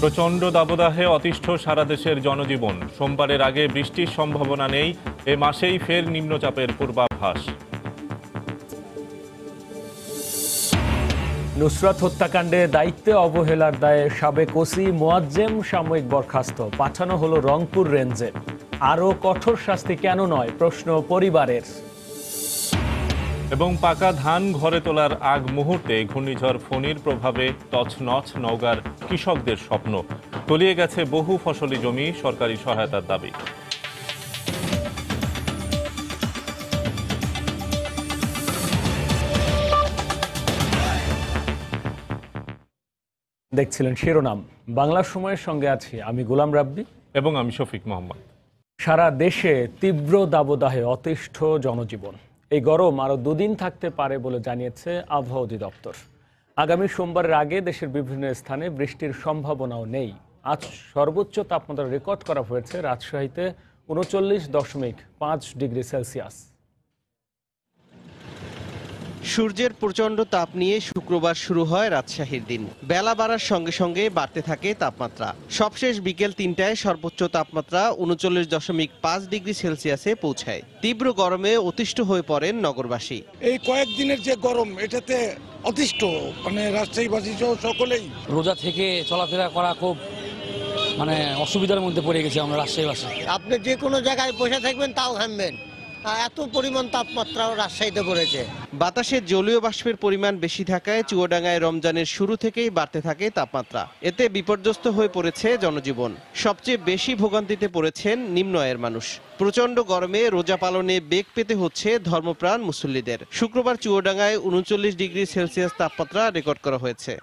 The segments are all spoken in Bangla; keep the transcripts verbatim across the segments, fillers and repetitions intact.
প্রচণ্ড দাবদাহে অতিষ্ঠ সারা দেশের জনজীবন। সোমবারের আগে বৃষ্টির সম্ভাবনা নেই। এ মাসেই ফের নিম্নচাপের পূর্বাভাস। নুসরাত হত্যাকাণ্ডে দায়িত্বে অবহেলার দায়ে সাবেক ওসি মোয়াজ্জেম সাময়িক বরখাস্ত, পাঠানো হলো রংপুর রেঞ্জে। আরও কঠোর শাস্তি কেন নয়, প্রশ্ন পরিবারের। এবং পাকা ধান ঘরে তোলার আগ মুহূর্তে ঘূর্ণিঝড় ফণীর প্রভাবে তছনছ নওগাঁর কৃষকদের স্বপ্ন। তলিয়ে গেছে বহু ফসলি জমি, সরকারি সহায়তার দাবি। দেখছিলেন শিরোনাম। বাংলা সময়ের সঙ্গে আছি আমি গোলাম রাব্বি এবং আমি শফিক মোহাম্মদ। সারা দেশে তীব্র দাবদাহে অতিষ্ঠ জনজীবন। এই গরম আরও দুদিন থাকতে পারে বলে জানিয়েছে আবহাওয়া অধিদপ্তর। আগামী সোমবারের আগে দেশের বিভিন্ন স্থানে বৃষ্টির সম্ভাবনাও নেই। আজ সর্বোচ্চ তাপমাত্রা রেকর্ড করা হয়েছে রাজশাহীতে উনচল্লিশ দশমিক পাঁচ ডিগ্রি সেলসিয়াস। সূর্যের প্রচণ্ড তাপ নিয়ে শুক্রবার শুরু হয় রাজশাহীর দিন। বেলা বাড়ার সঙ্গে সঙ্গে বাড়তে থাকে তাপমাত্রা। সবশেষ বিকেল তিনটায় সর্বোচ্চ তাপমাত্রা উনচল্লিশ দশমিক পাঁচ ডিগ্রি সেলসিয়াসে পৌঁছায়। তীব্র গরমে অতিষ্ঠ হয়ে পড়েন নগরবাসী। এই কয়েকদিনের যে গরম, এটাতে অতিষ্ঠ মানে রাজশাহীবাসী সহ সকলেই। রোজা থেকে চলাফেরা করা খুব মানে অসুবিধার মধ্যে পড়ে গেছে আমরা রাজশাহীবাসী। আপনি যে কোনো জায়গায় বসে থাকবেন তাও ঘামবেন, এত পরিমাণ তাপমাত্রাও রাজশাহীতে পড়েছে। বাতাসে জলীয় বাষ্পের পরিমাণ বেশি থাকায় চুয়াডাঙ্গায় রমজানের শুরু থেকেই বাড়তে থাকে তাপমাত্রা। এতে বিপর্যস্ত হয়ে পড়েছে জনজীবন। সবচেয়ে বেশি ভোগান্তিতে পড়েছেন নিম্ন আয়ের মানুষ। প্রচণ্ড গরমে রোজা পালনে বেগ পেতে হচ্ছে ধর্মপ্রাণ মুসল্লিদের। শুক্রবার চুয়াডাঙ্গায় উনচল্লিশ ডিগ্রি সেলসিয়াস তাপমাত্রা রেকর্ড করা হয়েছে।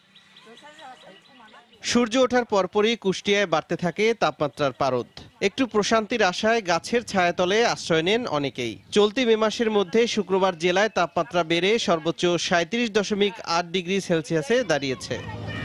সূর্য ওঠার পরপরই কুষ্টিয়ায় বাড়তে থাকে তাপমাত্রার পারদ। একটু প্রশান্তির আশায় গাছের ছায়াতলে আশ্রয় নেন অনেকেই। চলতি মে মাসের মধ্যে শুক্রবার জেলায় তাপমাত্রা বেড়ে সর্বোচ্চ সাঁত্রিশ দশমিক আট ডিগ্রি সেলসিয়াসে দাঁড়িয়েছে।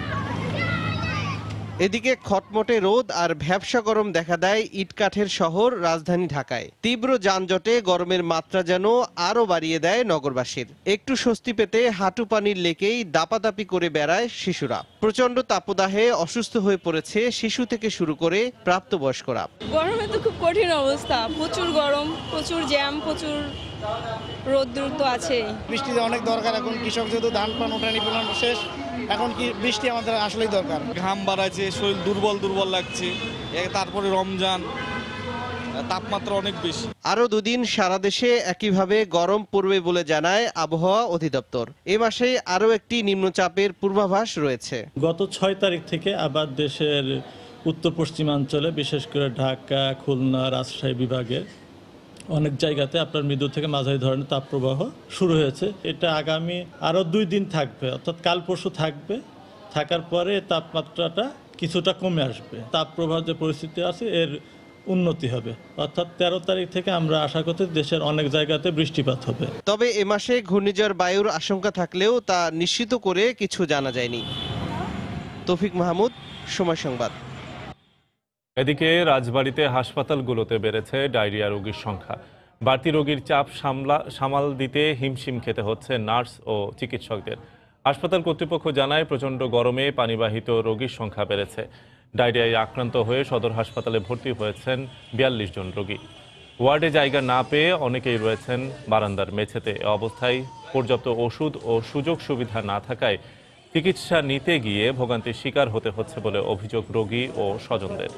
এদিকে খটমটে রোদ আর ভ্যাপসা গরম দেখা দেয় ইটকাঠের শহর রাজধানী ঢাকায়। তীব্র যানজটে গরমের মাত্রা যেন আরও বাড়িয়ে দেয় নগরবাসীর। একটু স্বস্তি পেতে হাঁটু পানির লেকেই দাপাদাপি করে বেড়ায় শিশুরা। প্রচণ্ড তাপদাহে অসুস্থ হয়ে পড়েছে শিশু থেকে শুরু করে প্রাপ্তবয়স্করা। গরমে তো খুব কঠিন অবস্থা, প্রচুর গরম, প্রচুর জ্যাম, প্রচুর রোদ্দুর তো আছে। বৃষ্টি অনেক দরকার এখন, কৃষক যেহেতু ধান পান ওঠানি পান শেষ, এখন কি বৃষ্টি আমাদের আসলেই দরকার। ঘাম বাড়াচ্ছে, শরীর দুর্বল দুর্বল লাগছে, তারপরে রমজান, তাপমাত্রা অনেক বেশি। আরো দুদিন সারা দেশে একইভাবে গরম পড়বে বলে জানায় আবহাওয়া অধিদপ্তর। এ মাসে আরো একটি নিম্নচাপের পূর্বাভাস রয়েছে। গত ছয় তারিখ থেকে আবার দেশের উত্তর পশ্চিমাঞ্চলে, বিশেষ করে ঢাকা, খুলনা, রাজশাহী বিভাগের অনেক জায়গাতে আপনার মৃদু থেকে মাঝারি ধরনের তাপপ্রবাহ শুরু হয়েছে। এটা আগামী আরও দুই দিন থাকবে, অর্থাৎ কাল পরশু থাকবে। থাকার পরে তাপমাত্রাটা কিছুটা কমে আসবে। তাপপ্রবাহ যে পরিস্থিতি আছে এর উন্নতি হবে, অর্থাৎ তেরো তারিখ থেকে আমরা আশা করতে দেশের অনেক জায়গাতে বৃষ্টিপাত হবে। তবে এ মাসে ঘূর্ণিঝড় বায়ুর আশঙ্কা থাকলেও তা নিশ্চিত করে কিছু জানা যায়নি। তৌফিক মাহমুদ, সময় সংবাদ। এদিকে রাজবাড়ীতে হাসপাতালগুলোতে বেড়েছে ডায়রিয়া রোগীর সংখ্যা। বাড়তি রোগীর চাপ সামলা সামাল দিতে হিমশিম খেতে হচ্ছে নার্স ও চিকিৎসকদের। হাসপাতাল কর্তৃপক্ষ জানায়, প্রচণ্ড গরমে পানিবাহিত রোগীর সংখ্যা বেড়েছে। ডায়রিয়ায় আক্রান্ত হয়ে সদর হাসপাতালে ভর্তি হয়েছেন বিয়াল্লিশ জন রোগী। ওয়ার্ডে জায়গা না পেয়ে অনেকেই রয়েছেন বারান্দার মেঝেতে। এ অবস্থায় পর্যাপ্ত ওষুধ ও সুযোগ সুবিধা না থাকায় চিকিৎসা নিতে গিয়ে ভোগান্তির শিকার হতে হচ্ছে বলে অভিযোগ রোগী ও স্বজনদের।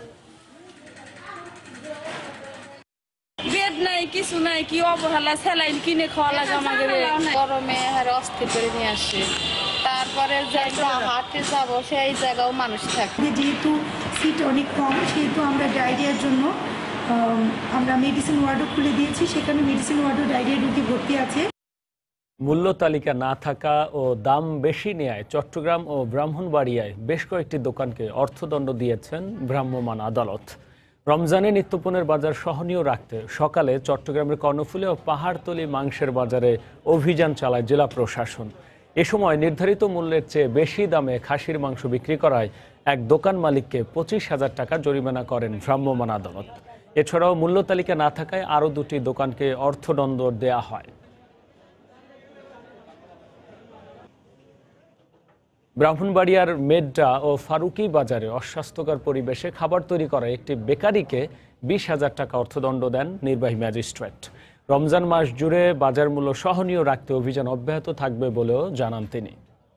বেড নাই, কিছু নাই, কি অবহেলা, স্যালাইন কিনে খাওয়া লাগে আমাদের। গরমে অস্থির করে নিয়ে আসে, তারপরে হাঁটতে যাবো সেই জায়গাও মানুষ থাকে। যেহেতু সিট অনেক কম, সেহেতু আমরা ডায়রিয়ার জন্য আমরা মেডিসিন ওয়ার্ডও খুলে দিয়েছি। সেখানে মেডিসিন ওয়ার্ডও ডায়রিয়া রোগী ভর্তি আছে। মূল্য তালিকা না থাকা ও দাম বেশি নেয় চট্টগ্রাম ও ব্রাহ্মণবাড়িয়ায় বেশ কয়েকটি দোকানকে অর্থদণ্ড দিয়েছেন ভ্রাম্যমাণ আদালত। রমজানে নিত্যপণ্যের বাজার সহনীয় রাখতে সকালে চট্টগ্রামের কর্ণফুলী ও পাহাড়তলী মাংসের বাজারে অভিযান চালায় জেলা প্রশাসন। এ সময় নির্ধারিত মূল্যের চেয়ে বেশি দামে খাসির মাংস বিক্রি করায় এক দোকান মালিককে পঁচিশ হাজার টাকা জরিমানা করেন ভ্রাম্যমাণ আদালত। এছাড়াও মূল্য তালিকা না থাকায় আরও দুটি দোকানকে অর্থদণ্ড দেয়া হয়। ব্রাহ্মণবাড়িয়ার মেড্ডা ও ফারুকি বাজারে অস্বাস্থ্যকর পরিবেশে খাবার তৈরি করা একটি বেকারিকে বিশ হাজার টাকা অর্থদণ্ড দেন নির্বাহী ম্যাজিস্ট্রেট। রমজান মাস জুড়ে বাজার মূল্য সহনীয় রাখতে অভিযান অব্যাহত থাকবে বলেও জানান তিনি।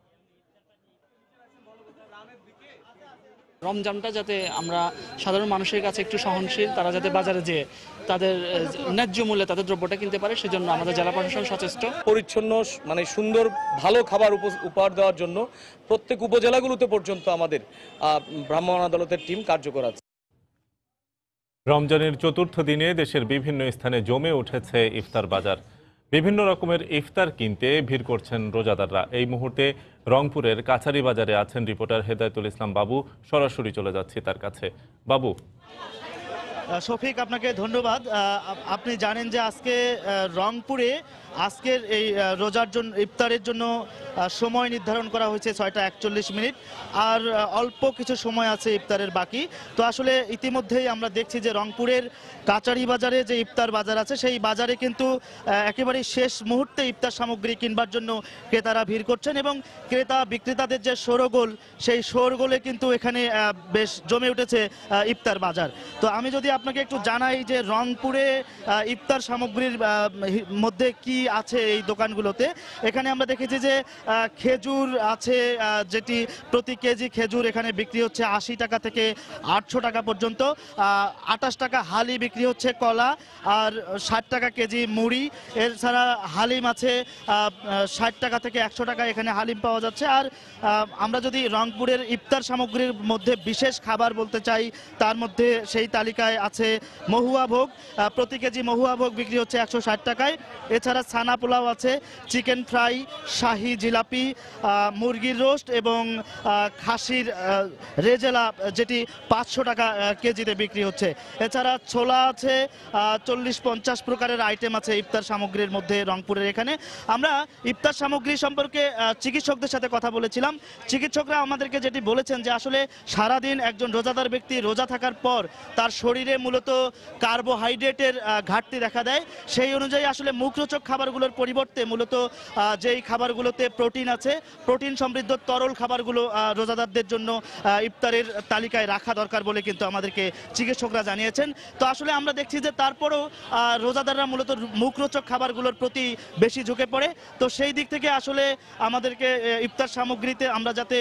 রমজানটা যাতে আমরা সাধারণ মানুষের কাছে একটু সহনশীল, তারা যাতে বাজারে যেয়ে তাদের ন্যায্য মূল্যে তাদের দ্রব্যটা কিনতে পারে, সেজন্য আমাদের জেলা প্রশাসন সচেষ্ট। পরিচ্ছন্ন মানে সুন্দর ভালো খাবার উপহার দেওয়ার জন্য প্রত্যেক উপজেলাগুলোতে পর্যন্ত আমাদের ভ্রাম্যমাণ আদালতের টিম কার্যকর আছে। রমজানের চতুর্থ দিনে দেশের বিভিন্ন স্থানে জমে উঠেছে ইফতার বাজার। বিভিন্ন রকমের ইফতার কিনতে ভিড় করছেন রোজাদাররা। এই মুহূর্তে রংপুরের কাছারি বাজারে আছেন রিপোর্টার হেদায়েতুল ইসলাম বাবু। সরাসরি চলে যাচ্ছি তার কাছে। বাবু। শফিক, আপনাকে ধন্যবাদ। আপনি জানেন যে আজকে রংপুরে আজকের এই রোজার জন্য ইফতারের জন্য সময় নির্ধারণ করা হয়েছে ছয়টা একচল্লিশ মিনিট, আর অল্প কিছু সময় আছে ইফতারের বাকি। তো আসলে ইতিমধ্যেই আমরা দেখছি যে রংপুরের কাচারি বাজারে যে ইফতার বাজার আছে সেই বাজারে কিন্তু একেবারে শেষ মুহূর্তে ইফতার সামগ্রী কিনবার জন্য ক্রেতারা ভিড় করছেন, এবং ক্রেতা বিক্রেতাদের যে শোরগোল সেই শোরগোলে কিন্তু এখানে বেশ জমে উঠেছে ইফতার বাজার। তো আমি যদি আপনাকে একটু জানাই যে রংপুরে ইফতার সামগ্রীর মধ্যে কি আছে এই দোকানগুলোতে, এখানে আমরা দেখেছি যে খেজুর আছে, যেটি প্রতি কেজি খেজুর এখানে বিক্রি হচ্ছে আশি টাকা থেকে আটশো টাকা পর্যন্ত। আটাশ টাকা হালি বিক্রি হচ্ছে কলা, আর ষাট টাকা কেজি মুড়ি। এছাড়া হালিম আছে ষাট টাকা থেকে একশো টাকা এখানে হালিম পাওয়া যাচ্ছে। আর আমরা যদি রংপুরের ইফতার সামগ্রীর মধ্যে বিশেষ খাবার বলতে চাই, তার মধ্যে সেই তালিকায় আছে মহুয়া ভোগ। প্রতি কেজি মহুয়া ভোগ বিক্রি হচ্ছে একশো ষাট টাকায়। এছাড়া ছানা পোলাও আছে, চিকেন ফ্রাই, শাহি জিলাপি, মুরগির রোস্ট এবং খাসির রেজেলা, যেটি পাঁচশো টাকা কেজিতে বিক্রি হচ্ছে। এছাড়া ছোলা আছে, চল্লিশ পঞ্চাশ প্রকারের আইটেম আছে ইফতার সামগ্রীর মধ্যে রংপুরের এখানে। আমরা ইফতার সামগ্রী সম্পর্কে চিকিৎসকদের সাথে কথা বলেছিলাম। চিকিৎসকরা আমাদেরকে যেটি বলেছেন যে আসলে সারাদিন একজন রোজাদার ব্যক্তি রোজা থাকার পর তার শরীরে মূলত কার্বোহাইড্রেটের ঘাটতি দেখা দেয়। সেই অনুযায়ী আসলে মুখরোচক খাবারগুলোর পরিবর্তে মূলত যেই খাবারগুলোতে প্রোটিন আছে, প্রোটিন সমৃদ্ধ তরল খাবারগুলো রোজাদারদের জন্য ইফতারের তালিকায় রাখা দরকার বলে কিন্তু আমাদেরকে চিকিৎসকরা জানিয়েছেন। তো আসলে আমরা দেখছি যে তারপরও রোজাদাররা মূলত মুখরোচক খাবারগুলোর প্রতি বেশি ঝুঁকে পড়ে। তো সেই দিক থেকে আসলে আমাদেরকে ইফতার সামগ্রীতে আমরা যাতে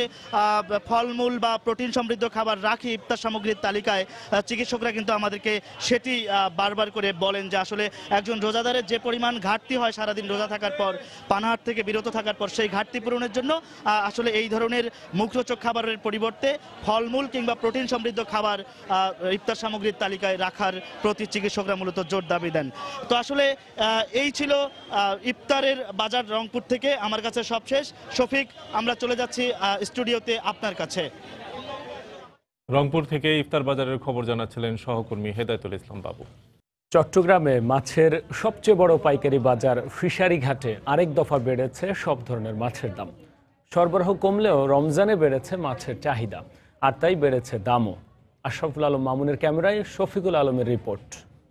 ফলমূল বা প্রোটিন সমৃদ্ধ খাবার রাখি ইফতার সামগ্রীর তালিকায়, চিকিৎসকরা কিন্তু আমাদেরকে সেটি বারবার করে বলেন যে আসলে একজন রোজাদারের যে পরিমাণ ঘাটতি হয় সারাদিন রোজা থাকার পর, পানাহার থেকে বিরত থাকার পর, সেই ঘাটতি পূরণের জন্য আসলে এই ধরনের মুখরোচক খাবারের পরিবর্তে ফলমূল কিংবা প্রোটিন সমৃদ্ধ খাবার ইফতার সামগ্রীর তালিকায় রাখার প্রতি চিকিৎসকরা মূলত জোর দাবি দেন। তো আসলে এই ছিল ইফতারের বাজার রংপুর থেকে। আমার কাছে সবশেষ। শফিক, আমরা চলে যাচ্ছি স্টুডিওতে আপনার কাছে। রংপুর থেকে ইফতার বাজারের খবর জানাচ্ছিলেন সহকর্মী হেদায়েতুল ইসলাম বাবু। চট্টগ্রামে মাছের সবচেয়ে বড় পাইকারি বাজার ফিশারি ঘাটে আরেক দফা বেড়েছে সব ধরনের মাছের দাম। সরবরাহ কমলেও রমজানে বেড়েছে মাছের চাহিদা, আর তাই বেড়েছে দামও। আশরাফুল আলম মামুনের ক্যামেরায় শফিকুল আলমের রিপোর্ট।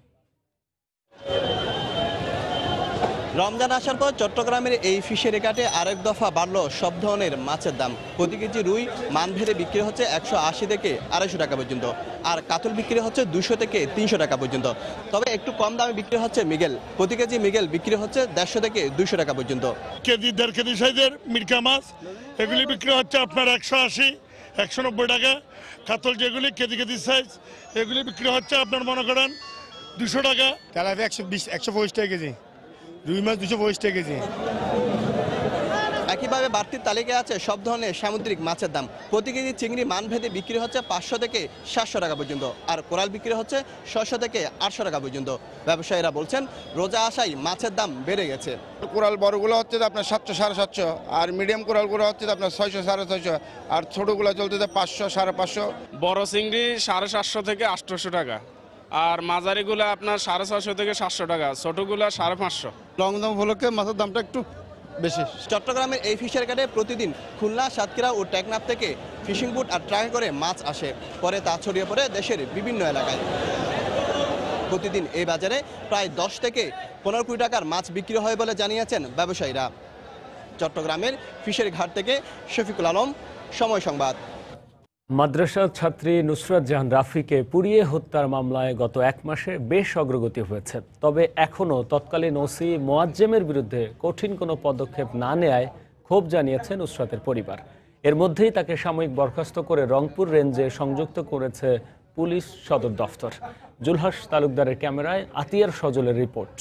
রমজান আসার পর চট্টগ্রামের এই ফিশারি ঘাটে আরেক দফা বাড়ল সব ধরনের মাছের দাম। প্রতি কেজি রুই মানভেদে বিক্রি হচ্ছে একশো আশি থেকে আড়াইশো টাকা পর্যন্ত, আর কাতল বিক্রি হচ্ছে দুশো থেকে তিনশো টাকা পর্যন্ত। তবে একটু কম দামে বিক্রি হচ্ছে মৃগেল। প্রতি কেজি মৃগেল বিক্রি হচ্ছে দেড়শো থেকে দুইশো টাকা পর্যন্ত। কেজি দেড় কেজি সাইজের মিরকা মাছ এগুলি বিক্রি হচ্ছে আপনার একশো আশি একশো নব্বই টাকা। কাতল যেগুলি কেজি কেজি সাইজ এগুলি বিক্রি হচ্ছে আপনার মনে করেন দুশো টাকা। তেলাপিয়া একশো বিশ একশো পঁচিশ টাকা কেজি, রুই মাছ দুশো পঁচিশ টাকা কেজি। একইভাবে বাড়তির তালিকায় আছে সব ধরনের সামুদ্রিক মাছের দাম। প্রতি কেজি চিংড়ি মানভেদে বিক্রি হচ্ছে পাঁচশো থেকে সাতশো টাকা পর্যন্ত, আর কোরাল বিক্রি হচ্ছে ছয়শো থেকে আটশো টাকা পর্যন্ত। ব্যবসায়ীরা বলছেন রোজা আসায় মাছের দাম বেড়ে গেছে। কোরাল বড়গুলো হচ্ছে আপনার সাতশো সাড়ে সাতশো, আর মিডিয়াম কোরালগুলো হচ্ছে আপনার ছয়শো সাড়ে ছয়শো, আর ছোটোগুলো চলতেছে পাঁচশো সাড়ে পাঁচশো। বড় চিংড়ি সাড়ে সাতশো থেকে আটশোশো টাকা, আর মাঝারিগুলো আপনার সাড়ে ছশো থেকে সাতশো টাকা, ছোটোগুলো সাড়ে পাঁচশো। রমজান উপলক্ষে মাছের দামটা একটু বেশি। চট্টগ্রামের এই ফিশারি ঘাটে প্রতিদিন খুলনা, সাতক্ষীরা ও টেকনাফ থেকে ফিশিং বুট আর ট্রাকে করে মাছ আসে, পরে তা ছড়িয়ে পড়ে দেশের বিভিন্ন এলাকায়। প্রতিদিন এই বাজারে প্রায় দশ থেকে পনেরো কোটি টাকার মাছ বিক্রি হয় বলে জানিয়েছেন ব্যবসায়ীরা। চট্টগ্রামের ফিশারি ঘাট থেকে শফিকুল আলম, সময় সংবাদ। মাদ্রাসার ছাত্রী নুসরাত জাহান রাফিকে পুড়িয়ে হত্যার মামলায় গত এক মাসে বেশ অগ্রগতি হয়েছে। তবে এখনও তৎকালীন ওসি মোয়াজ্জেমের বিরুদ্ধে কঠিন কোনো পদক্ষেপ না নেয়ায় ক্ষোভ জানিয়েছে নুসরাতের পরিবার। এর মধ্যেই তাকে সাময়িক বরখাস্ত করে রংপুর রেঞ্জে সংযুক্ত করেছে পুলিশ সদর দফতর। জুলহাস তালুকদারের ক্যামেরায় আতিয়ার সজলের রিপোর্ট।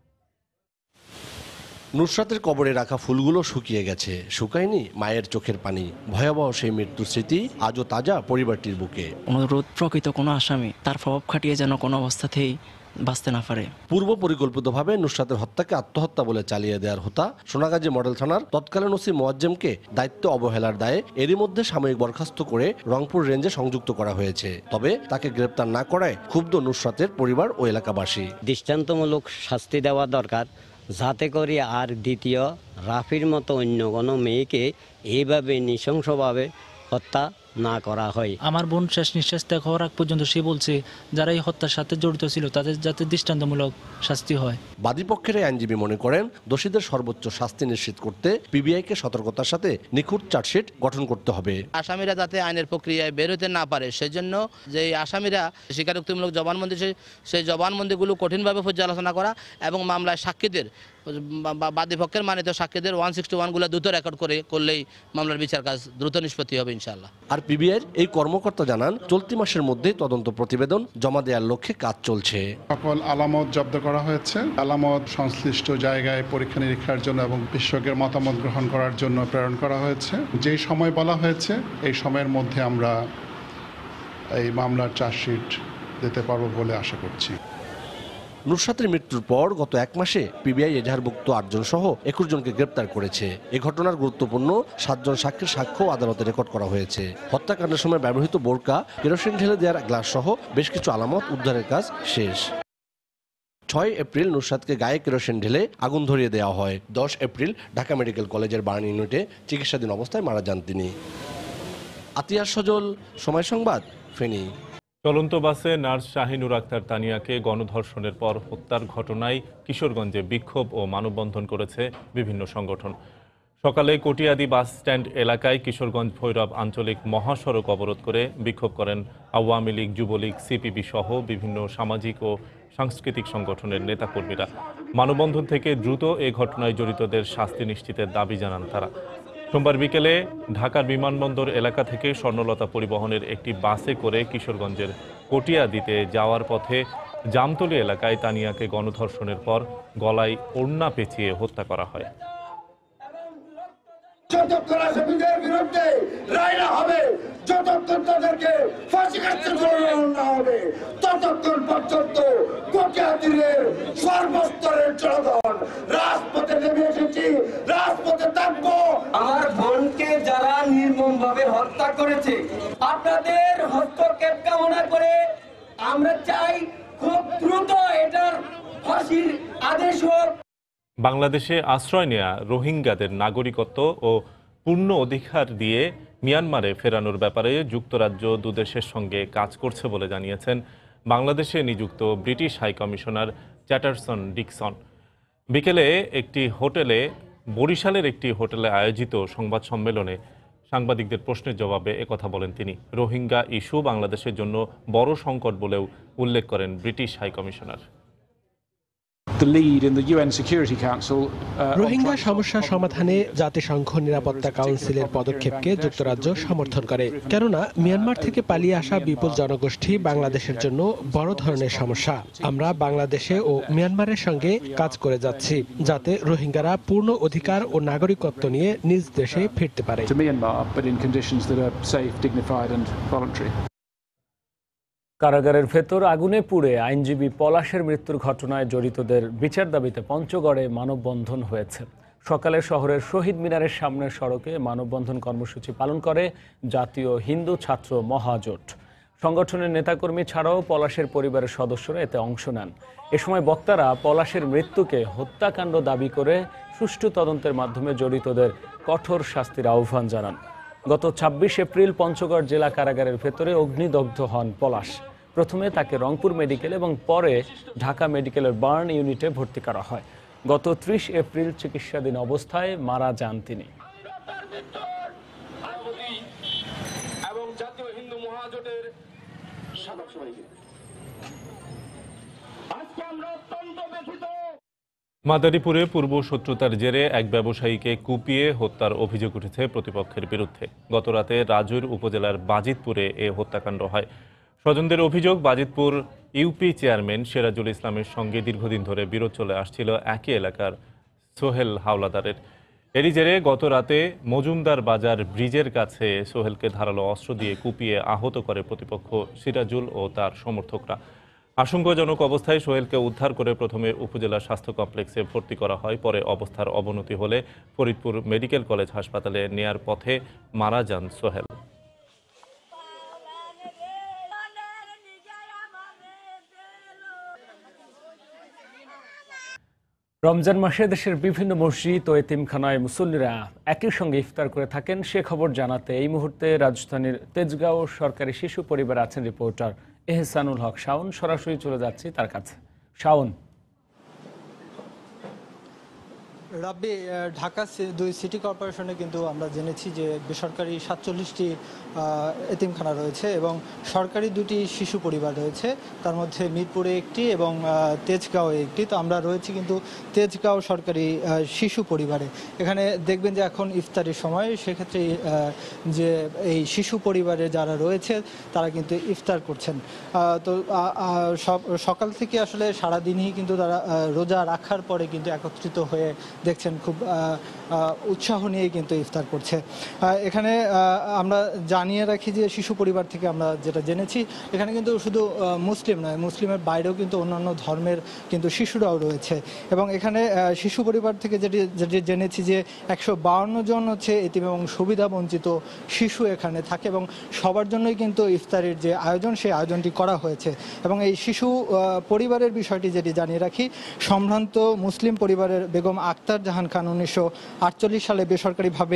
নুসরাতের কবরে রাখা ফুলগুলো শুকিয়ে গেছে, শুকায়নি মায়ের চোখের পানি। ভয়াবহ সেই মৃত্যুর স্মৃতি আজও তাজা পরিবারটির বুকে। অনুরোধ প্রকৃত কোনো আসামি তার প্রভাব খাটিয়ে যেন কোনো অবস্থাতেই বাঁচতে না পারে। পূর্ব পরিকল্পিতভাবে নুসরাতের হত্যাকে আত্মহত্যা বলে চালিয়ে দেওয়ার হত্যা সোনাগাজী মডেল থানার তৎকালীন ওসি মোয়াজ্জেমকে দায়িত্ব অবহেলার দায়ে এরই মধ্যে সাময়িক বরখাস্ত করে রংপুর রেঞ্জে সংযুক্ত করা হয়েছে। তবে তাকে গ্রেপ্তার না করায় ক্ষুব্ধ নুসরাতের পরিবার ও এলাকাবাসী। দৃষ্টান্তমূলক শাস্তি দেওয়া দরকার, যাতে করে আর দ্বিতীয় রাফির মতো অন্য কোনো মেয়েকে এইভাবে নৃশংসভাবে হত্যা না করা হয়। আমার বোন শেষ নিঃশ্বাস ত্যাগ হওয়ার আগ পর্যন্ত সে বলছে যারা এই হত্যার সাথে জড়িত ছিল তাদের যাতে দৃষ্টান্তমূলক শাস্তি হয়। বাদীপক্ষের আইনজীবী মনে করেন দোষীদের সর্বোচ্চ শাস্তি নিশ্চিত করতে পিবিআইকে সতর্কতার সাথে নিখুঁত চার্জশিট গঠন করতে হবে। আসামিরা যাতে আইনের প্রক্রিয়ায় বেরোতে না পারে সেজন্য যে আসামিরা স্বীকারোক্তিমূলক জবানবন্দি সেই জবানবন্দিগুলো কঠিনভাবে পর্যালোচনা করা এবং মামলায় সাক্ষীদের বাদীপক্ষের মানিত সাক্ষীদের ওয়ান সিক্সটি ওয়ানগুলো দ্রুত রেকর্ড করে করলেই মামলার বিচার কাজ দ্রুত নিষ্পত্তি হবে ইনশাআল্লাহ। আর পিবিআইয়ের এই কর্মকর্তা জানান চলতি মাসের মধ্যেই তদন্ত প্রতিবেদন জমা দেওয়ার লক্ষ্যে কাজ চলছে। সকল আলামত জব্দ করা হয়েছে, আলামত সংশ্লিষ্ট জায়গায় পরীক্ষা নিরীক্ষার জন্য এবং বিশেষজ্ঞের মতামত গ্রহণ করার জন্য প্রেরণ করা হয়েছে। যে সময় বলা হয়েছে এই সময়ের মধ্যে আমরা এই মামলার চার্জশিট দিতে পারবো বলে আশা করছি। নুসরাতের মৃত্যুর পর গত এক মাসে পিবিআই এজাহারভুক্ত আটজন সহ একুশ জনকে গ্রেপ্তার করেছে। এ ঘটনার গুরুত্বপূর্ণ সাতজন সাক্ষীর সাক্ষ্য আদালতে রেকর্ড করা হয়েছে। হত্যাকাণ্ডের সময় ব্যবহৃত বোরকা, কেরোসিন ঢেলে দেওয়ার গ্লাস সহ বেশ কিছু আলামত উদ্ধারের কাজ শেষ। ছয় এপ্রিল নুসরাতকে গায়ে কেরোসিন ঢেলে আগুন ধরিয়ে দেওয়া হয়। দশ এপ্রিল ঢাকা মেডিকেল কলেজের বার্ন ইউনিটে চিকিৎসাধীন অবস্থায় মারা যান তিনি। আতিয়ার সজল, সময় সংবাদ, ফেনী। চলন্ত বাসে নার্স শাহিনুর আক্তার তানিয়াকে গণধর্ষণের পর হত্যার ঘটনায় কিশোরগঞ্জে বিক্ষোভ ও মানববন্ধন করেছে বিভিন্ন সংগঠন। সকালে কটিয়াদি বাস স্ট্যান্ড এলাকায় কিশোরগঞ্জ ভৈরব আঞ্চলিক মহাসড়ক অবরোধ করে বিক্ষোভ করেন আওয়ামী লীগ, যুবলীগ, সিপিবি সহ বিভিন্ন সামাজিক ও সাংস্কৃতিক সংগঠনের নেতাকর্মীরা। মানববন্ধন থেকে দ্রুত এ ঘটনায় জড়িতদের শাস্তি নিশ্চিতের দাবি জানান তারা। সোমবার বিকেলে ঢাকার বিমানবন্দর এলাকা থেকে স্বর্ণলতা পরিবহনের একটি বাসে করে কিশোরগঞ্জের কটিয়াদিতে যাওয়ার পথে জামতলী এলাকায় তানিয়াকে গণধর্ষণের পর গলায় ওড়না পেঁচিয়ে হত্যা করা হয়। যতক্ষণ আসামিদের বিরুদ্ধে রায় না হবে, যতক্ষণ তাদেরকে ফাঁসি কাটতে না হবে, ততক্ষণ পর্যন্ত কটিয়াদির সর্বস্তরের জনগণ রাজপথে নেমে এসেছি, রাজপথে থাকবো। আমার বোনকে যারা নির্মম ভাবে হত্যা করেছে আপনাদের হস্তক্ষেপ কামনা করে আমরা চাই খুব দ্রুত এটার ফাঁসির আদেশ হোক। বাংলাদেশে আশ্রয় নেয়া রোহিঙ্গাদের নাগরিকত্ব ও পূর্ণ অধিকার দিয়ে মিয়ানমারে ফেরানোর ব্যাপারে যুক্তরাজ্য দুদেশের সঙ্গে কাজ করছে বলে জানিয়েছেন বাংলাদেশে নিযুক্ত ব্রিটিশ হাইকমিশনার চ্যাটারসন ডিকসন। বিকেলে একটি হোটেলে বরিশালের একটি হোটেলে আয়োজিত সংবাদ সম্মেলনে সাংবাদিকদের প্রশ্নের জবাবে একথা বলেন তিনি। রোহিঙ্গা ইস্যু বাংলাদেশের জন্য বড় সংকট বলেও উল্লেখ করেন ব্রিটিশ হাইকমিশনার। রোহিঙ্গা সমস্যা সমাধানে জাতিসংঘ নিরাপত্তা কাউন্সিলের পদক্ষেপকে যুক্তরাজ্য সমর্থন করে, কেননা মিয়ানমার থেকে পালিয়ে আসা বিপুল জনগোষ্ঠী বাংলাদেশের জন্য বড় ধরনের সমস্যা। আমরা বাংলাদেশে ও মিয়ানমারের সঙ্গে কাজ করে যাচ্ছি যাতে রোহিঙ্গারা পূর্ণ অধিকার ও নাগরিকত্ব নিয়ে নিজ দেশে ফিরতে পারে। কারাগারের ভেতর আগুনে পুড়ে আইনজীবী পলাশের মৃত্যুর ঘটনায় জড়িতদের বিচার দাবিতে পঞ্চগড়ে মানববন্ধন হয়েছে। সকালে শহরের শহীদ মিনারের সামনের সড়কে মানববন্ধন কর্মসূচি পালন করে জাতীয় হিন্দু ছাত্র মহাজোট। সংগঠনের নেতাকর্মী ছাড়াও পলাশের পরিবারের সদস্যরা এতে অংশ নেন। এ সময় বক্তারা পলাশের মৃত্যুকে হত্যাকাণ্ড দাবি করে সুষ্ঠু তদন্তের মাধ্যমে জড়িতদের কঠোর শাস্তির আহ্বান জানান। গত ছাব্বিশ এপ্রিল পঞ্চগড় জেলা কারাগারের ভেতরে অগ্নিদগ্ধ হন পলাশ। প্রথমে তাকে রংপুর মেডিকেল এবং পরে ঢাকা মেডিকেলের বার্ন ইউনিটে ভর্তি করা হয়। গত ত্রিশ এপ্রিল চিকিৎসাধীন অবস্থায় মারা যান তিনি। সাধক সবাইকে। আজকে আমরা অত্যন্ত ব্যথিত। মাদারীপুরে পূর্ব শত্রুতার জেরে এক ব্যবসায়ীকে কুপিয়ে হত্যার অভিযোগ উঠেছে প্রতিপক্ষের বিরুদ্ধে। গতরাতে রাজৈর উপজেলার বাজিতপুরে এ হত্যাকাণ্ড হয়। স্বজনদের অভিযোগ, বাজিতপুর ইউপি চেয়ারম্যান সিরাজুল ইসলামের সঙ্গে দীর্ঘদিন ধরে বিরোধ চলে আসছিল একই এলাকার সোহেল হাওলাদারের। এরই জেরে গতরাতে মজুমদার বাজার ব্রিজের কাছে সোহেলকে ধারালো অস্ত্র দিয়ে কুপিয়ে আহত করে প্রতিপক্ষ সিরাজুল ও তার সমর্থকরা। আশঙ্কাজনক অবস্থায় সোহেলকে উদ্ধার করে প্রথমে উপজেলা স্বাস্থ্য কমপ্লেক্সে ভর্তি করা হয়। পরে অবস্থার অবনতি হলে ফরিদপুর মেডিকেল কলেজ হাসপাতালে নেয়ার পথে মারা যান সোহেল। রমজান মাসে দেশের বিভিন্ন মসজিদ ও এতিমখানায় মুসল্লিরা একই সঙ্গে ইফতার করে থাকেন, সে খবর জানাতে এই মুহূর্তে রাজধানীর তেজগাঁও সরকারি শিশু পরিবারে আছেন রিপোর্টার এহসানুল হক শাওন। সরাসরি চলে যাচ্ছি তার কাছে। শাওন, রাব্বি, ঢাকা দুই সিটি কর্পোরেশনে কিন্তু আমরা জেনেছি যে বেসরকারি সাতচল্লিশটি এতিমখানা রয়েছে এবং সরকারি দুটি শিশু পরিবার রয়েছে, তার মধ্যে মিরপুরে একটি এবং তেজগাঁওয়ে একটি। তো আমরা রয়েছি কিন্তু তেজগাঁও সরকারি শিশু পরিবারে। এখানে দেখবেন যে এখন ইফতারের সময়, সেক্ষেত্রে যে এই শিশু পরিবারে যারা রয়েছে তারা কিন্তু ইফতার করছেন। তো সকাল থেকে আসলে সারাদিনই কিন্তু তারা রোজা রাখার পরে কিন্তু একত্রিত হয়ে দেখছেন খুব উৎসাহ নিয়ে কিন্তু ইফতার করছে। এখানে আমরা জানিয়ে রাখি যে শিশু পরিবার থেকে আমরা যেটা জেনেছি, এখানে কিন্তু শুধু মুসলিম নয়, মুসলিমের বাইরেও কিন্তু অন্যান্য ধর্মের কিন্তু শিশুরাও রয়েছে। এবং এখানে শিশু পরিবার থেকে যেটি যেটি জেনেছি যে একশো বাউন্ন জন হচ্ছে এতিম এবং সুবিধা বঞ্চিত শিশু এখানে থাকে এবং সবার জন্যই কিন্তু ইফতারের যে আয়োজন, সেই আয়োজনটি করা হয়েছে। এবং এই শিশু পরিবারের বিষয়টি যেটি জানিয়ে রাখি, সম্ভ্রান্ত মুসলিম পরিবারের বেগম আক্তার জাহান খান উনিশশো আটচল্লিশ সালে বেসরকারিভাবে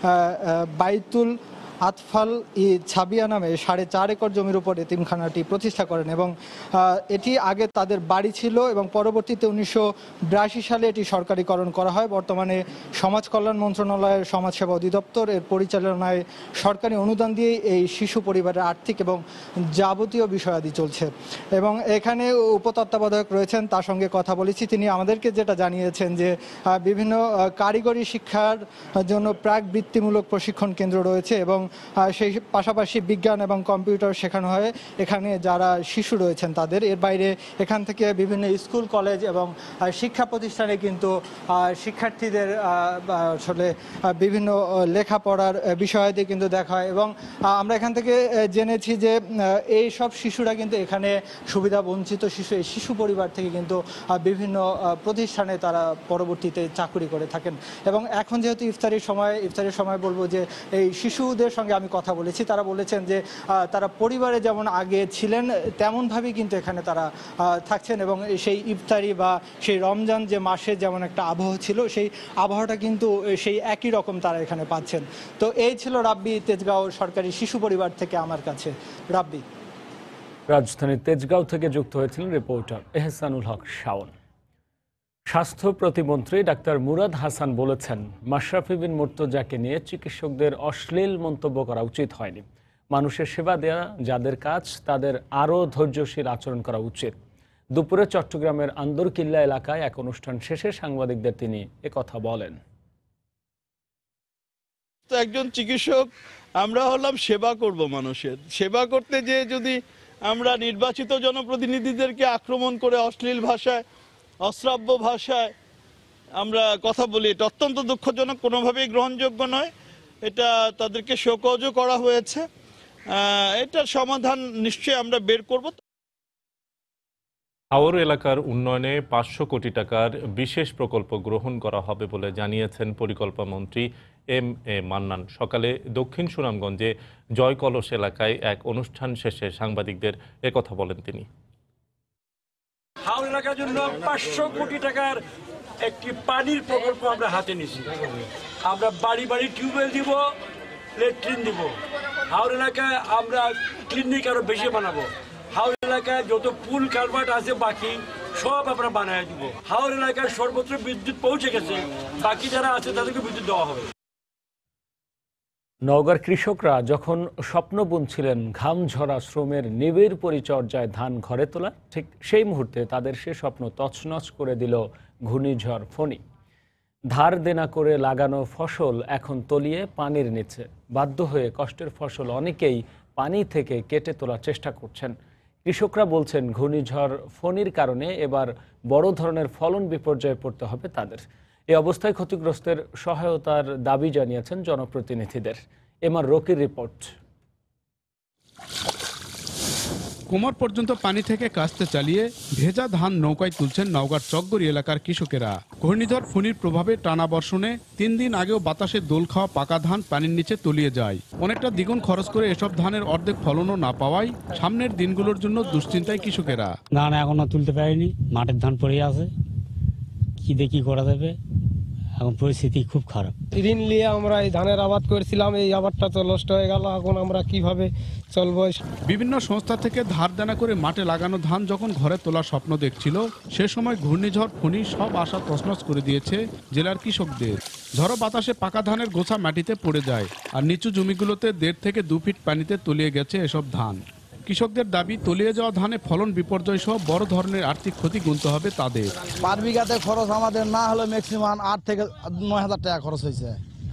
বাইতুল আতফাল ই ছাবিয়া নামে সাড়ে চার একর জমির উপর এতিমখানাটি প্রতিষ্ঠা করেন এবং এটি আগে তাদের বাড়ি ছিল এবং পরবর্তীতে উনিশশো বিরাশি সালে এটি সরকারিকরণ করা হয়। বর্তমানে সমাজ কল্যাণ মন্ত্রণালয়ের সমাজসেবা অধিদপ্তর এর পরিচালনায় সরকারি অনুদান দিয়ে এই শিশু পরিবারের আর্থিক এবং যাবতীয় বিষয়াদি চলছে। এবং এখানে উপতত্ত্বাবধায়ক রয়েছেন, তার সঙ্গে কথা বলেছি। তিনি আমাদেরকে যেটা জানিয়েছেন যে বিভিন্ন কারিগরি শিক্ষার জন্য প্রাক বৃত্তিমূলক প্রশিক্ষণ কেন্দ্র রয়েছে এবং সেই পাশাপাশি বিজ্ঞান এবং কম্পিউটার শেখানো হয় এখানে যারা শিশু রয়েছেন তাদের। এর বাইরে এখান থেকে বিভিন্ন স্কুল, কলেজ এবং শিক্ষা প্রতিষ্ঠানে কিন্তু শিক্ষার্থীদের আসলে বিভিন্ন লেখাপড়ার বিষয়াদি কিন্তু দেখা হয়। এবং আমরা এখান থেকে জেনেছি যে এই সব শিশুরা কিন্তু এখানে সুবিধা বঞ্চিত শিশু, এই শিশু পরিবার থেকে কিন্তু বিভিন্ন প্রতিষ্ঠানে তারা পরবর্তীতে চাকরি করে থাকেন। এবং এখন যেহেতু ইফতারের সময়, ইফতারের সময় বলবো যে এই শিশুদের সঙ্গে আমি কথা বলেছি, তারা বলেছেন যে তারা পরিবারে যেমন আগে ছিলেন তেমনভাবেই কিন্তু এখানে তারা থাকছেন এবং সেই ইফতারি বা সেই রমজান যে মাসে যেমন একটা আবহাওয়া ছিল, সেই আবহাওয়াটা কিন্তু সেই একই রকম তারা এখানে পাচ্ছেন। তো এই ছিল রাব্বি, তেজগাঁও সরকারি শিশু পরিবার থেকে আমার কাছে। রাব্বি, রাজধানীর তেজগাঁও থেকে যুক্ত হয়েছিলেন রিপোর্টার এহসানুল হক শাওন। স্বাস্থ্য প্রতিমন্ত্রী ডাক্তার মুরাদ হাসান বলেছেন, মাশরাফি বিন মুর্তজাকে নিয়ে চিকিৎসকদের অশ্লীল মন্তব্য করা উচিত হয়নি। মানুষের সেবা দেওয়া যাদের কাজ, তাদের আরও ধৈর্যশীল আচরণ করা উচিত। দুপুরে চট্টগ্রামের আন্দরকিল্লা এলাকায় এক অনুষ্ঠান শেষে সাংবাদিকদের তিনি একথা বলেন। তো একজন চিকিৎসক আমরা হলাম সেবা করব, মানুষের সেবা করতে যে যদি আমরা নির্বাচিত জনপ্রতিনিধিদেরকে আক্রমণ করে অশ্লীল ভাষায়, অশ্রাব্য ভাষায় আমরা কথা বলি, এটা অত্যন্ত দুঃখজনক, কোনোভাবেই গ্রহণযোগ্য নয়। এটা তাদেরকে শোকজও করা হয়েছে, এটার সমাধান নিশ্চয়ই আমরা বের করব। হাওর এলাকার উন্নয়নে পাঁচশো কোটি টাকার বিশেষ প্রকল্প গ্রহণ করা হবে বলে জানিয়েছেন পরিকল্পনা মন্ত্রী এম এ মান্নান। সকালে দক্ষিণ সুনামগঞ্জে জয়কলস এলাকায় এক অনুষ্ঠান শেষে সাংবাদিকদের একথা বলেন তিনি। হাওর এলাকার জন্য পাঁচশো কোটি টাকার একটি পানির প্রকল্প আমরা হাতে নিছি। আমরা বাড়ি বাড়ি টিউবওয়েল দিব, ল্যাট্রিন দিব। হাওর এলাকায় আমরা ক্লিনিক আরো বেশি বানাবো। হাওর এলাকায় যত পুল কালভার্ট আছে বাকি সব আমরা বানায় দিব। হাওর এলাকায় সর্বত্র বিদ্যুৎ পৌঁছে গেছে, বাকি যারা আছে তাদেরকে বিদ্যুৎ দেওয়া হবে। নওগাঁর কৃষকরা যখন স্বপ্ন বুনছিলেন ঘাম ঝরা শ্রমের নিবিড় পরিচর্যায় ধান ঘরে তোলা, ঠিক সেই মুহূর্তে তাদের সে স্বপ্ন তছনছ করে দিল ঘূর্ণিঝড় ফণী। ধার দেনা করে লাগানো ফসল এখন তলিয়ে পানির নিচে। বাধ্য হয়ে কষ্টের ফসল অনেকেই পানি থেকে কেটে তোলার চেষ্টা করছেন। কৃষকরা বলছেন ঘূর্ণিঝড় ফণীর কারণে এবার বড় ধরনের ফলন বিপর্যয়ে পড়তে হবে তাদের। এই অবস্থায় ক্ষতিগ্রস্তের সহায়তার দাবি জানিয়েছেন জনপ্রতিনিধিদের। এমআর রকির রিপোর্ট। কোমর পর্যন্ত পানি থেকে কাস্তে চালিয়ে ভেজা ধান নৌকায় তুলছেন নওগাঁর চকগড়ি এলাকার কৃষকেরা। ঘূর্ণিঝড় ফণীর প্রভাবে টানা বর্ষণে তিন দিন আগেও বাতাসে দোল খাওয়া পাকা ধান পানির নিচে তলিয়ে যায়। অনেকটা দ্বিগুণ খরচ করে এসব ধানের অর্ধেক ফলনও না পাওয়ায় সামনের দিনগুলোর জন্য দুশ্চিন্তায় কৃষকেরা। ধান এখনো তুলতে পারিনি, মাঠের ধান পড়ে আছে, কি দেখি করা যাবে, এখন পরিস্থিতি খুব খারাপ। ঋণ নিয়ে আমরা এই ধানের আবাদ করেছিলাম, এই আবাদটা তো নষ্ট হয়ে গেল, এখন আমরা কিভাবে চলবো? বিভিন্ন সংস্থা থেকে ধার দেনা করে মাঠে লাগানো ধান যখন ঘরে তোলার স্বপ্ন দেখছিল, সে সময় ঘূর্ণিঝড় ফণী সব আশা তছনছ করে দিয়েছে জেলার কৃষকদের। ঝড়ো বাতাসে পাকা ধানের গোছা মাটিতে পড়ে যায়, আর নিচু জমিগুলোতে দেড় থেকে দু ফিট পানিতে তলিয়ে গেছে এসব ধান। কৃষকদের দাবি, তলিয়ে যাওয়া ধানে ফলন বিপর্যয় সহ বড় ধরনের আর্থিক ক্ষতি গুনতে হবে তাদের। পার বিঘাতে খরচ আমাদের না হলে ম্যাক্সিমাম আট থেকে নয় হাজার টাকা খরচ হয়েছে।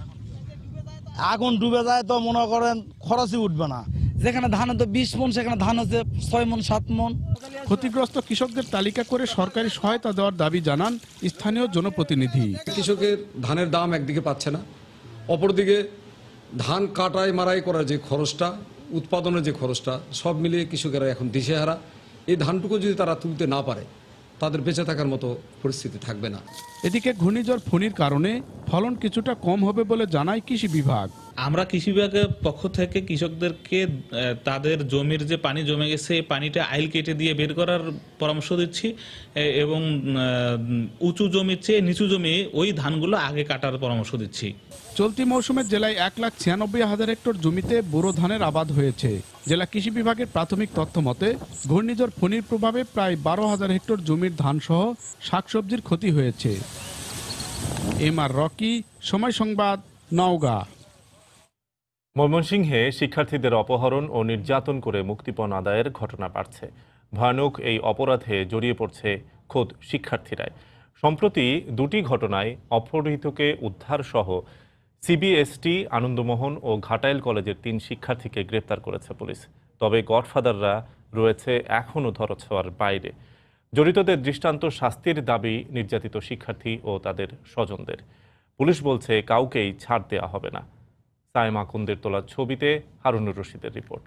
আগুন ডুবে যায় তো মনে করেন খরচই উঠবে না। যেখানে ধান হতো বিশ মন, সেখানে ধান হচ্ছে ছয় মন সাত মন। ক্ষতিগ্রস্ত কৃষকদের তালিকা করে সরকারি সহায়তা দেওয়ার দাবি জানান স্থানীয় জনপ্রতিনিধি। কৃষকের ধানের দাম একদিকে পাচ্ছে না, অপরদিকে ধান কাটাই মারাই করার যে খরচটা, উৎপাদনের যে খরচটা, সব মিলিয়ে কৃষকেরা এখন দিশেহারা। এই ধানটুকু যদি তারা তুলতে না পারে, তাদের বেঁচে থাকার মতো পরিস্থিতি থাকবে না। এদিকে ঘূর্ণিঝড় ফণীর কারণে ফলন কিছুটা কম হবে বলে জানায় কৃষি বিভাগ। আমরা কৃষি বিভাগের পক্ষ থেকে কৃষকদেরকে তাদের জমির যে পানি জমে গেছে, এই পানিটা আইল কেটে দিয়ে বের করার পরামর্শ দিচ্ছি, এবং উঁচু জমির চেয়ে নিচু জমি ওই ধানগুলো আগে কাটার পরামর্শ দিচ্ছি। চলতি মৌসুমে জেলায় এক লাখ ছিয়ানব্বই হাজার হেক্টর জমিতে বোরো ধানের আবাদ হয়েছে। জেলা কৃষি বিভাগের প্রাথমিক তথ্য মতে ঘূর্ণিঝড় ফণীর প্রভাবে প্রায় বারো হাজার হেক্টর জমির ধান সহ শাকসবজির ক্ষতি হয়েছে। এম আর রকি, সময় সংবাদ, নওগাঁ। ময়মনসিংহে শিক্ষার্থীদের অপহরণ ও নির্যাতন করে মুক্তিপণ আদায়ের ঘটনা বাড়ছে। ভয়ানক এই অপরাধে জড়িয়ে পড়ছে খোদ শিক্ষার্থীরাই। সম্প্রতি দুটি ঘটনায় অপহৃতকে উদ্ধার সহ সিবিএসটি, আনন্দমোহন ও ঘাটাইল কলেজের তিন শিক্ষার্থীকে গ্রেপ্তার করেছে পুলিশ। তবে গডফাদাররা রয়েছে এখনও ধরাছোঁয়ার বাইরে। জড়িতদের দৃষ্টান্ত শাস্তির দাবি নির্যাতিত শিক্ষার্থী ও তাদের স্বজনদের। পুলিশ বলছে কাউকেই ছাড় দেওয়া হবে না। সাইমা কুন্দের তোলা ছবিতে হারুনুর রশিদের রিপোর্ট।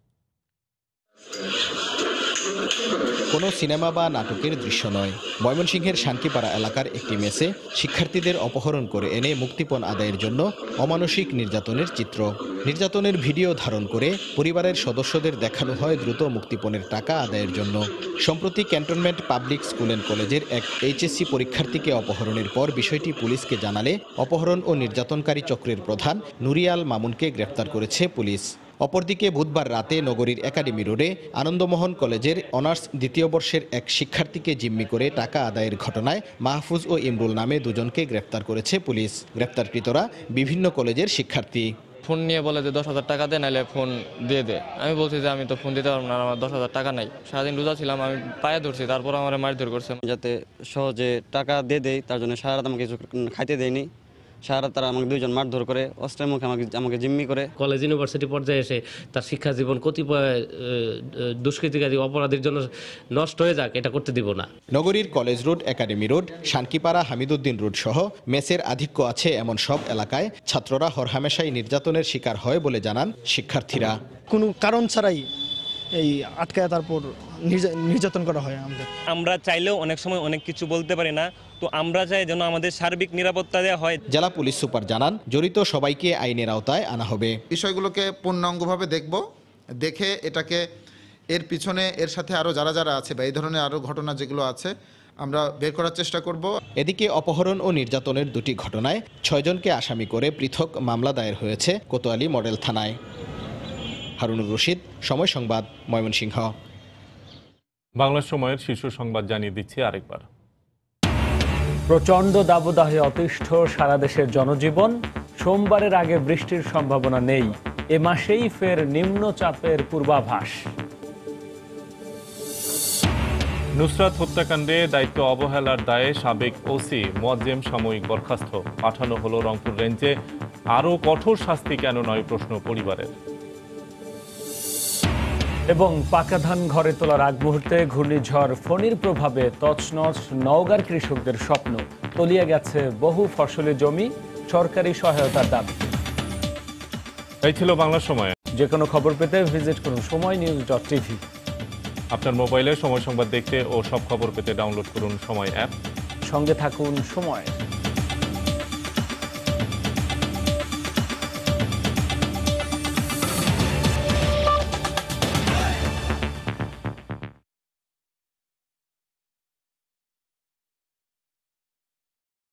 কোনো সিনেমা বা নাটকের দৃশ্য নয়, ময়মনসিংহের শান্তিপাড়া এলাকার একটি মেসে শিক্ষার্থীদের অপহরণ করে এনে মুক্তিপণ আদায়ের জন্য অমানসিক নির্যাতনের চিত্র। নির্যাতনের ভিডিও ধারণ করে পরিবারের সদস্যদের দেখানো হয় দ্রুত মুক্তিপণের টাকা আদায়ের জন্য। সম্প্রতি ক্যান্টনমেন্ট পাবলিক স্কুল অ্যান্ড কলেজের এক এইচএসসি পরীক্ষার্থীকে অপহরণের পর বিষয়টি পুলিশকে জানালে অপহরণ ও নির্যাতনকারী চক্রের প্রধান নুরিয়াল মামুনকে গ্রেপ্তার করেছে পুলিশ। অপরদিকে বুধবার রাতে নগরীর একাডেমি রোডে আনন্দমোহন কলেজের অনার্স দ্বিতীয় বর্ষের এক শিক্ষার্থীকে জিম্মি করে টাকা আদায়ের ঘটনায় মাহফুজ ও ইমরুল নামে দুজনকে গ্রেপ্তার করেছে পুলিশ। গ্রেপ্তারকৃতরা বিভিন্ন কলেজের শিক্ষার্থী। ফোন নিয়ে বলে যে দশ হাজার টাকা দে, নাহলে ফোন দিয়ে দে। আমি বলছি যে আমি তো ফোন দিতে পারবো না, আমার দশ হাজার টাকা নাই। সারাদিন রোজা ছিলাম, আমি পায়ে ধরছি, তারপর আমার মারধর করছে। যাতে সহজে টাকা দিয়ে দেয় তার জন্য সারা রাত আমাকে কিছু খাইতে দেয়নি। সারা তারা আমাকে দুইজন মারধর করে, অস্ত্রের মুখে আমাকে আমাকে জিম্মি করে। কলেজ ইউনিভার্সিটি পর্যায়ে এসে তার শিক্ষা জীবন কতিপয় দুষ্কৃতিকারী অপরাধীর জন্য নষ্ট হয়ে যাক, এটা করতে দিব না। নগরীর college road, academy road, Shankipara, Hamiduddin road সহ মেসের আধিক্য আছে এমন সব এলাকায় ছাত্ররা হরহামেশাই নির্যাতনের শিকার হয় বলে জানান শিক্ষার্থীরা। কোনো কারণ ছাড়াই এই আটকায় তারপর নির্যাতন করা হয়। আমাদের আমরা চাইলেও অনেক সময় অনেক কিছু বলতে পারি না, তো আমরা চাই যেন আমাদের সার্বিক নিরাপত্তা দেওয়া হয়। জেলা পুলিশ সুপার জানান, জড়িত সবাইকে আইনের আওতায় আনা হবে। বিষয়গুলোকে পূর্ণাঙ্গভাবে দেখব, দেখে এটাকে এর পিছনে এর সাথে আরও যারা যারা আছে বা এই ধরনের আরও ঘটনা যেগুলো আছে আমরা বের করার চেষ্টা করব। এদিকে অপহরণ ও নির্যাতনের দুটি ঘটনায় ছয়জনকে আসামি করে পৃথক মামলা দায়ের হয়েছে কোতোয়ালি মডেল থানায়। হারুনুর রশিদ, সময় সংবাদ, ময়মনসিংহ। বাংলা সময়ের শীর্ষ সংবাদ জানিয়ে দিচ্ছি আরেকবার। প্রচণ্ড দাবদাহে অতিষ্ঠ সারা দেশের জনজীবন। সোমবারের আগে বৃষ্টির সম্ভাবনা নেই। এ মাসেই ফের নিম্নচাপের পূর্বাভাস। নুসরাত হত্যাকাণ্ডে দায়িত্ব অবহেলার দায়ে সাবেক ওসি মোয়াজ্জেম সাময়িক বরখাস্ত, পাঠানো হলো রংপুর রেঞ্জে। আরও কঠোর শাস্তি কেন নয় প্রশ্ন পরিবারের। এবং পাকা ধান ঘরে তোলার আগ মুহূর্তে ঘূর্ণিঝড় ফণীর প্রভাবে তছনছ নওগাঁর কৃষকদের স্বপ্ন। তলিয়ে গেছে বহু ফসলি জমি, সরকারি সহায়তার দাবি। এই ছিল বাংলা সময়। যে কোনো খবর পেতে ভিজিট করুন সময় নিউজ ডট টিভি। আপনার মোবাইলে সময় সংবাদ দেখতে ও সব খবর পেতে ডাউনলোড করুন সময় অ্যাপ। সঙ্গে থাকুন সময়।